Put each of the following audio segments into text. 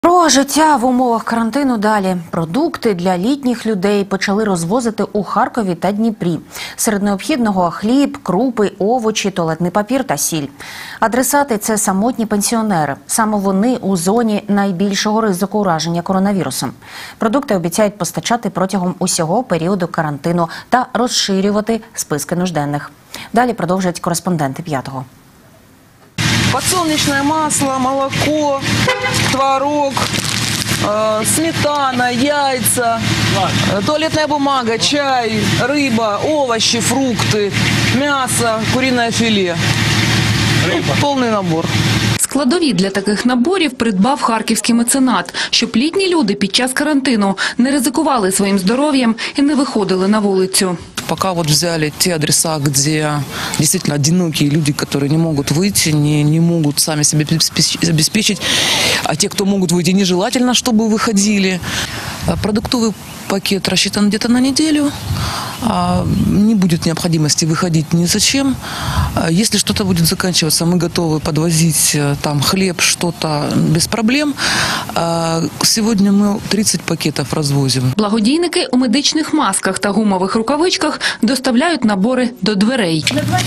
Про життя в умовах карантину далі. Продукти для літніх людей почали розвозити у Харкові та Дніпрі. Серед необхідного – хліб, крупи, овочі, туалетний папір та сіль. Адресати – це самотні пенсіонери. Саме вони у зоні найбільшого ризику ураження коронавірусом. Продукти обіцяють постачати протягом усього періоду карантину та розширювати списки нужденних. Далі продовжують кореспонденти «П'ятого». Подсолнечное масло, молоко, творог, сметана, яйца, туалетная бумага, чай, рыба, овощи, фрукты, мясо, куриное филе. Полный набор. Складові для таких наборів придбав харківський меценат, щоб літні люди під час карантину не ризикували своїм здоров'ям і не виходили на вулицю. Пока вот взяли те адреса, где действительно одинокие люди, которые не могут выйти, не могут сами себя обеспечить, а те, кто могут выйти, нежелательно, чтобы выходили. Продуктовый пакет рассчитан где-то на неделю. Не будет необходимости выходить ни зачем. Если что-то будет заканчиваться, мы готовы подвозить там хлеб, что-то без проблем. Сегодня мы 30 пакетов развозим. Благодійники у медичних масках та гумових рукавичках доставляють набори до дверей.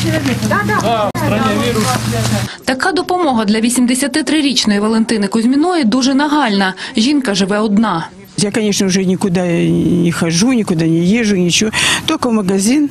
Така допомога для 83-річної Валентини Кузьміної дуже нагальна. Жінка живе одна. Я, конечно, уже никуда не хожу, никуда не езжу, ничего. Только в магазин.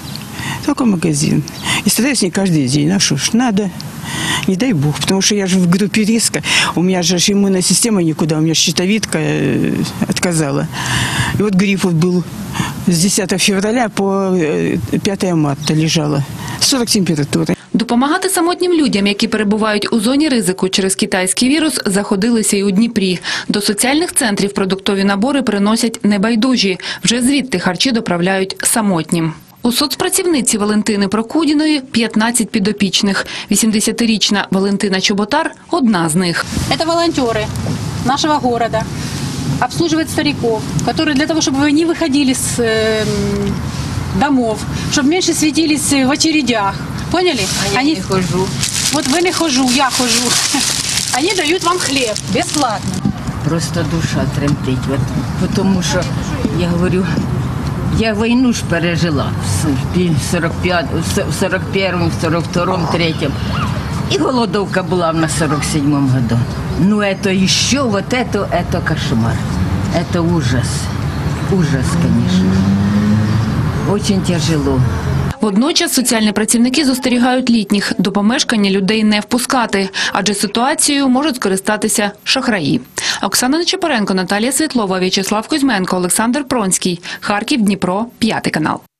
И стараюсь не каждый день. А что ж, надо. Не дай бог, потому что я же в группе риска. У меня же иммунная система никуда, у меня щитовидка отказала. И вот грипп вот был с 10 февраля по 5 марта лежала. 40 температура. Допомагати самотнім людям, які перебувають у зоні ризику через китайський вірус, заходилися і у Дніпрі. До соціальних центрів продуктові набори приносять небайдужі. Вже звідти харчі доправляють самотнім. У соцпрацівниці Валентини Прокудіної 15 підопічних. 80-річна Валентина Чоботар – одна з них. Це волонтери нашого міста. Обслуживают стариков, которые для того, чтобы вы не выходили с домов, чтобы меньше светились в очередях. Поняли? А я не хожу. Вот вы не хожу, я хожу. Они дают вам хлеб бесплатно. Просто душа тремтить. Тому що, я говорю, я війну ж пережила в 41-му, 42-му, 3-му. И голодовка была на 47-м году. Ну это еще, вот это кошмар. Это ужас. Ужас, конечно. Очень тяжело. Водночас соціальні працівники застерігають літніх до помешкання людей не впускати, адже ситуацією можуть скористатися шахраї. Оксана Нечипоренко, Наталія Світлова, В'ячеслав Кузьменко, Олександр Пронський. Харків, Дніпро, 5 канал.